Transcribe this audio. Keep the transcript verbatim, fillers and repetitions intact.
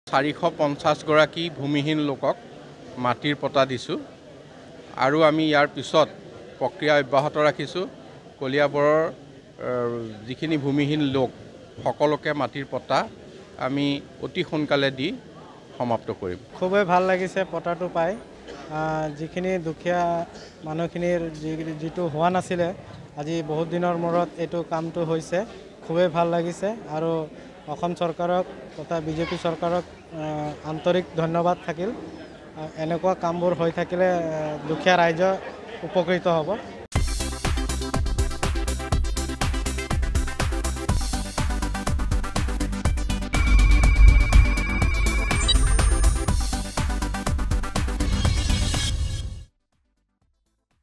চাৰিশ পঞ্চাছ গৰাকী ভূমিহীন লোকক মাটিৰ পটা দিছোঁ আৰু আমি ইয়াৰ পিছত প্ৰক্ৰিয়া অব্যাহত ৰাখিছোঁ। কলিয়াবৰৰ যিখিনি ভূমিহীন লোক সকলোকে মাটিৰ পটা আমি অতি সোনকালে দি সমাপ্ত কৰিম। খুবেই ভাল লাগিছে পটাটো পাই। যিখিনি দুখীয়া মানুহখিনিৰ যিটো হোৱা নাছিলে, আজি বহুত দিনৰ মূৰত এইটো কামটো হৈছে। খুবেই ভাল লাগিছে আৰু অসম চৰকাৰক তথা বিজেপি চৰকাৰক আন্তৰিক ধন্যবাদ থাকিল। এনেকুৱা কামবোৰ হৈ থাকিলে দুখীয়া ৰাইজ উপকৃত হ'ব।